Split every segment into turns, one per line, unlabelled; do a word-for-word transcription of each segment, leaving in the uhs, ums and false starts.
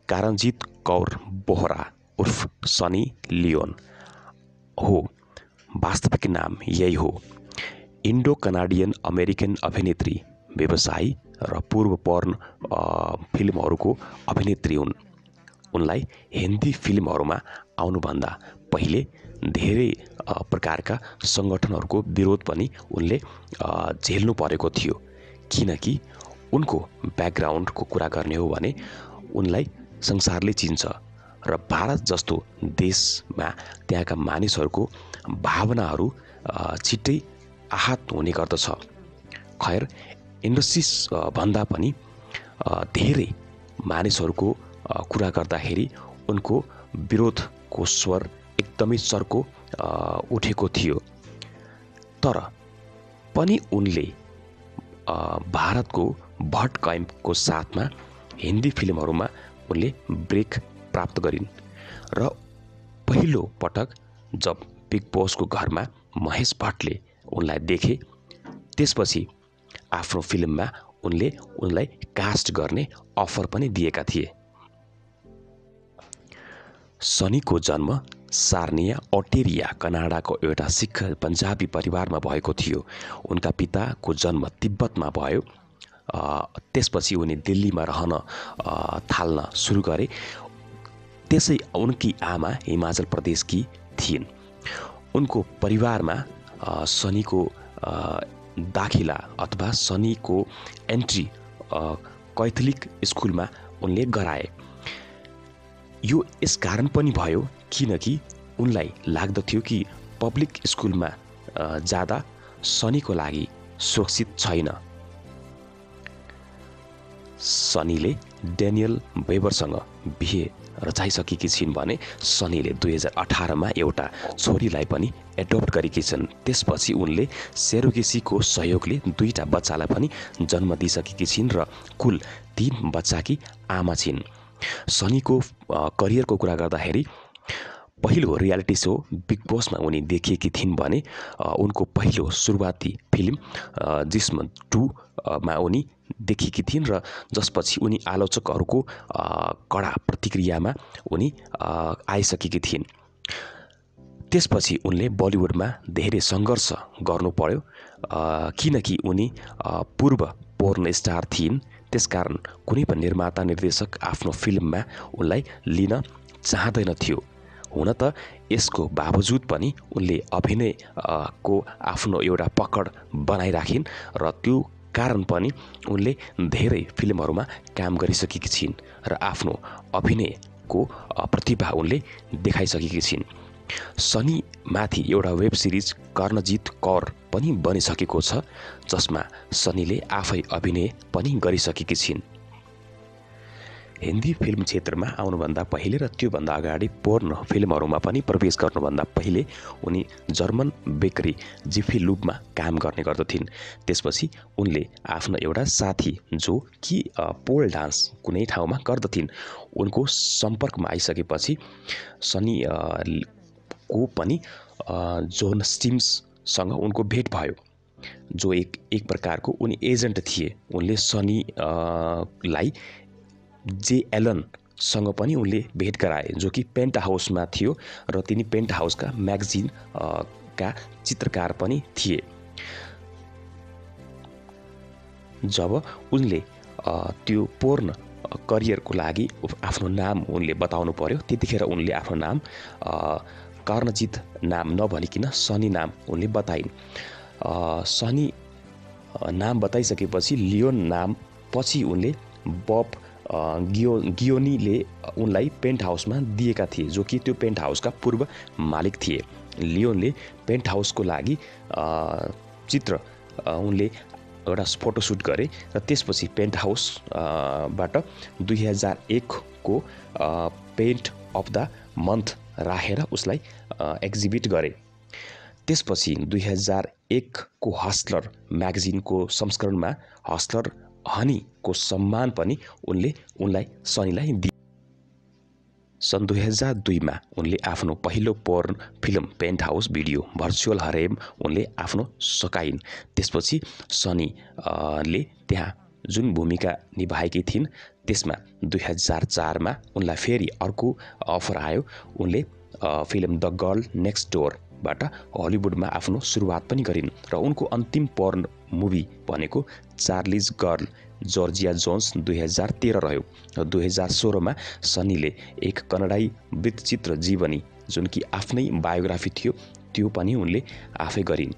करणजीत कौर बोहरा उर्फ Sunny Leone हो। वास्तविक नाम यही हो। इन्डो कनाडियन अमेरिकन अभिनेत्री, व्यवसायी र पूर्व पर्न फिल्महरूको अभिनेत्री हुन्। उनलाई हिन्दी फिल्महरूमा आउनुभन्दा पहिले धेरै प्रकारका सङ्गठनहरूको विरोध पनि उनले झेल्नु परेको थियो, किनकि उनको ब्याकग्राउन्डको कुरा गर्ने हो भने उनलाई संसारले चिन्छ र भारत जस्तो देशमा त्यहाँका मानिसहरूको भावनाहरू छिट्टै आहत हुने गर्दछ। खैर, इन्डस्ट्री भन्दा पनि धेरै मानिसहरूको कुरा गर्दाखेरि उनको विरोधको स्वर एकदमै चर्को उठेको थियो। तर पनि उनले भारतको भट कैम्पको साथमा हिन्दी फिल्महरूमा उनले ब्रेक प्राप्त गरिन् र पहिलो पटक जब बिग बसको घरमा महेश भट्टले उनलाई देखे, त्यसपछि आफ्नो फिल्ममा उनले उनलाई कास्ट गर्ने अफर पनि दिएका थिए। सनीको जन्म सार्निया, ओन्टारियो, कनाडाको एउटा सिख पन्जाबी परिवारमा भएको थियो। उनका पिताको जन्म तिब्बतमा भयो। त्यसपछि उनी दिल्लीमा रहन थाल्न सुरु गरे। त्यसै उनकी आमा हिमाचल प्रदेशकी थिइन्। उनको परिवारमा सनीको दाखिला अथवा सनीको एन्ट्री कैथोलिक स्कुलमा उनले गराए। यो यस कारण पनि भयो किनकि उनलाई लाग्दथ्यो कि पब्लिक स्कुलमा जाँदा सनीको लागि सुरक्षित छैन। सनीले डेनियल वेबरसँग बिहे रचाइसकेकी छिन् भने सनीले दुई हजार अठारमा एउटा छोरीलाई पनि एडप्ट गरेकी छन्। त्यसपछि उनले सेरोगेसीको सहयोगले दुईटा बच्चालाई पनि जन्म दिइसकेकी छिन् र कुल तीन बच्चाकी आमा छिन्। सनीको करियरको कुरा गर्दाखेरि पहिलो रियालिटी सो बिग बसमा उनी देखिएकी थिइन् भने उनको पहिलो सुरुवाती फिल्म जिस्म टू मा उनी देखिएकी थिइन् र जसपछि उनी आलोचकहरूको कडा प्रतिक्रियामा उनी आइसकेकी थिइन्। त्यसपछि उनले बलिउडमा धेरै सङ्घर्ष गर्नु पर्यो किनकि उनी पूर्व पोर्न स्टार थिइन्। त्यसकारण कुनै पनि निर्माता निर्देशक आफ्नो फिल्ममा उनलाई लिन चाहँदैन थियो। हुन त यसको बावजुद पनि उनले अभिनय को आफ्नो एउटा पकड बनाइराखिन् र त्यो कारण पनि उनले धेरै फिल्महरूमा काम गरिसकेकी छिन् र आफ्नो अभिनयको प्रतिभा उनले देखाइसकेकी छिन्। सनी माथि एउटा वेब सिरिज करणजीत कौर पनि बनिसकेको छ, जसमा सनीले आफै अभिनय पनि गरिसकेकी छिन्। हिन्दी फिल्म क्षेत्रमा आउनुभन्दा पहिले र त्योभन्दा अगाडि पोर्न फिल्महरूमा पनि प्रवेश गर्नुभन्दा पहिले उनी जर्मन बेकरी जिफी लुबमा काम गर्ने गर्दथिन्। त्यसपछि उनले आफ्नो एउटा साथी जो कि पोल डान्स कुनै ठाउँमा गर्दथिन्, उनको सम्पर्कमा आइसकेपछि सनी को पनि जोन स्टिम्ससँग उनको भेट भयो, जो एक एक प्रकारको उनी एजेन्ट थिए। उनले सनी लाई जे एलनसँग पनि उनले भेट गराए, जो कि पेन्ट हाउसमा थियो र तिनी पेन्ट हाउसका म्यागजिन का चित्रकार पनि थिए। जब उनले त्यो पोर्न करियरको लागि आफ्नो नाम उनले बताउनु पर्यो, त्यतिखेर उनले आफ्नो नाम करणजीत नाम नभनिकन सनी नाम उनले बताइन्। सनी नाम बताइसकेपछि लियोन नाम पछि उनले बब गियो गियोनीले उनलाई पेन्ट हाउसमा दिएका थिए, जो कि त्यो पेन्ट हाउसका पूर्व मालिक थिए। लियोनले पेन्ट हाउसको लागि चित्र उनले एउटा फोटोसुट गरे र त्यसपछि पेन्ट हाउसबाट दुई हजार एकको पेन्ट अफ द मन्थ राखेर उसलाई एक्जिबिट गरे। त्यसपछि दुई हजार एकको हस्लर म्यागजिनको संस्करणमा हस्लर हनीको सम्मान पनि उनले उनलाई सनीलाई दिए। सन् दुई हजार दुईमा उनले आफ्नो पहिलो porn film paint house video virtual harem उनले आफ्नो सकाइन्। त्यसपछि सनी ले त्यहाँ जुन भूमिका निभाएकी थिइन् त्यसमा दुई हजार चारमा उनलाई फेरि अर्को अफर आयो। उनले फिल्म द गर्ल नेक्स्ट डोरबाट हलिउडमा आफ्नो सुरुवात पनि गरिन् र उनको अन्तिम पर्न मुभी भनेको चार्लिज गर्ल जर्जिया जोन्स दुई हजार तेह्र रह्यो र दुई हजार सोह्रमा सनीले एक कन्नडाई वृत्तचित्र जीवनी जुन कि आफ्नै बायोग्राफी थियो त्यो पनि उनले आफै गरिन्।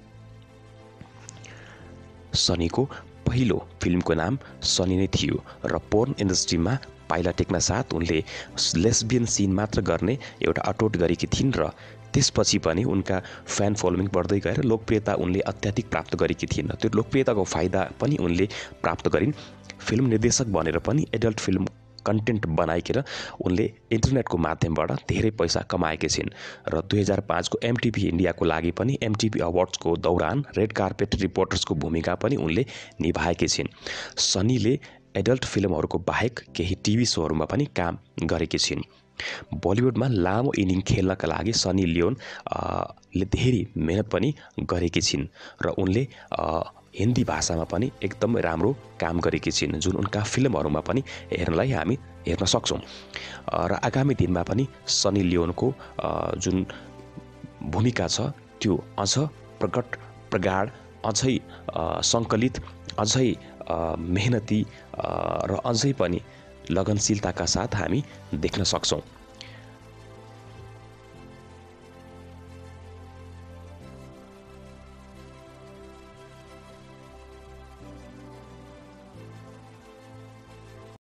सनीको पहिलो फिल्मको नाम सनी नै थियो र पोर्न इन्डस्ट्रीमा पाइला टेक्न साथ उनले लेस्बियन सिन मात्र गर्ने एउटा अटोट गरेकी थिइन् र त्यसपछि पनि उनका फ्यान फलोइङ बढ्दै गएर लोकप्रियता उनले अत्याधिक प्राप्त गरेकी थिइन्। त्यो लोकप्रियताको फाइदा पनि उनले प्राप्त गरिन्। फिल्म निर्देशक बनेर पनि एडल्ट फिल्म कन्टेन्ट बनाइकेर उनले इन्टरनेटको माध्यमबाट धेरै पैसा कमाएकी छिन् र दुई हजार पाँचको एमटिभी इन्डियाको लागि पनि एमटिभी अवार्ड्सको दौरान रेड कार्पेट रिपोर्टर्सको भूमिका पनि उनले निभाएकी छिन्। सनीले एडल्ट फिल्महरूको बाहेक केही टिभी सोहरूमा पनि काम गरेकी छिन्। बलिउडमा लामो इनिङ खेल्नका लागि सनी लियोन ले धेरै मेहनत पनि गरेकी छिन् र उनले हिन्दी भाषामा पनि एकदम राम्रो काम गरेकी छिन् जुन उनका फिल्महरूमा पनि हेर्नलाई हामी हेर्न सक्छौँ र आगामी दिनमा पनि सनी लियोनको जुन भूमिका छ त्यो अझ प्रकट प्रगाढ अझै सङ्कलित अझै मेहनती र अझै पनि लगनशीलताका साथ हामी देख्न सक्छौँ।